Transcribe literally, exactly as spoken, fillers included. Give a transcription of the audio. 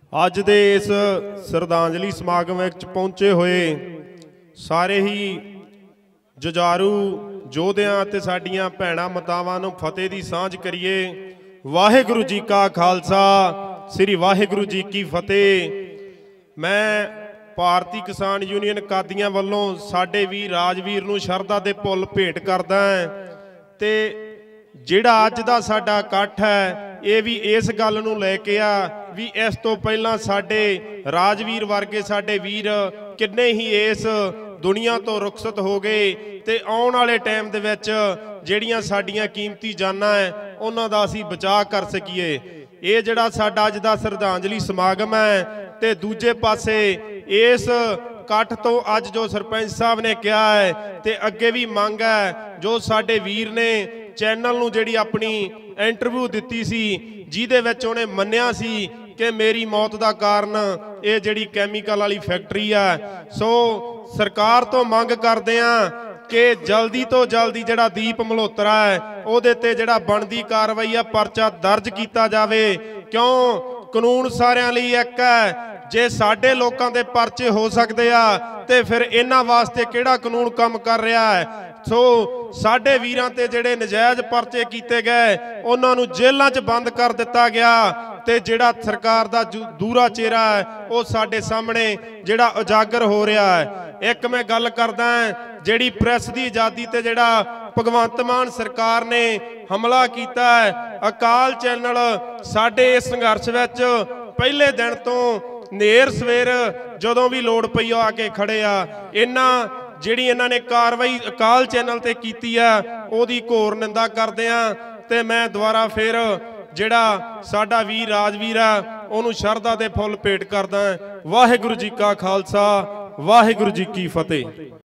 ਅੱਜ ਦੇ इस श्रद्धांजलि समागम विच पहुंचे हुए सारे ही जुझारू योधियां ते साडियां भैणां मातावां नूं फतेह दी सांझ करिए। वाहिगुरू जी का खालसा, श्री वाहिगुरू जी की फतेह। मैं भारतीय किसान यूनियन कादियां वल्लों साडे वीर राजवीर नूं शरधा दे फुੱਲ भेंट करदा है ते जिहड़ा अज दा साडा इकट्ठ है ये भी इस गल नूं लैके आ भी इस तो पहलां साडे राजवीर वर्गे साडे वीर किन्ने ही इस दुनिया तो रुखसत हो गए ते आउण वाले टाइम दे विच जिहड़ियां साडीआं कीमती जानां है उन्हां दा असीं बचाव कर सकीए। ये जिहड़ा साडा अज दा श्रद्धांजलि समागम है ते दूजे पासे इस इकट्ठ तो अज जो सरपंच साहब ने कहा है ते अगे भी मंग है जो साडे वीर ने चैनल नूं जिहड़ी अपनी इंटरव्यू दित्ती सी जिहदे विच उहने मन्निया सी कि मेरी मौत दा कारण ये जिहड़ी कैमीकल वाली फैक्ट्री है। सो सरकार तो मंग करदे आ कि जल्दी तो जल्दी जिहड़ा दीप मल्होत्रा है उहदे ते जिहड़ा बनदी कार्रवाई है परचा दर्ज कीता जावे। क्यों कानून सारिਆਂ ਲਈ ਇੱਕ है, जे साडे लोकां दे परचे हो सकते आ ते फिर इन्हां वास्ते किहड़ा कानून काम कर रहा है। सो साडे वीरां ते जिहड़े नजायज़ परचे कीते गए उन्हां नूं जेलां च बंद कर दिता गया ते जिहड़ा सरकार दा दूरा चेहरा है वो साडे सामने जिहड़ा उजागर हो रहा है। एक मैं गल करदा जिहड़ी प्रेस की आज़ादी ते जिहड़ा भगवंत मान सरकार ने हमला कीता है, अकाल चैनल साडे इस संघर्ष विच पहले दिन तो नेर सवेर जदों भी लोड़ पई आके खड़े आ। इन्हां जिहड़ी इन्हां ने कार्रवाई अकाल चैनल ते कीती है ओहदी घोर निंदा करदे आ ते मैं दुबारा फिर जिहड़ा साडा वीर राजवीर है उहनूं शरधा दे फुੱਲ भेंट करदा। वाहिगुरू जी का खालसा, वाहिगुरू जी की फतेह।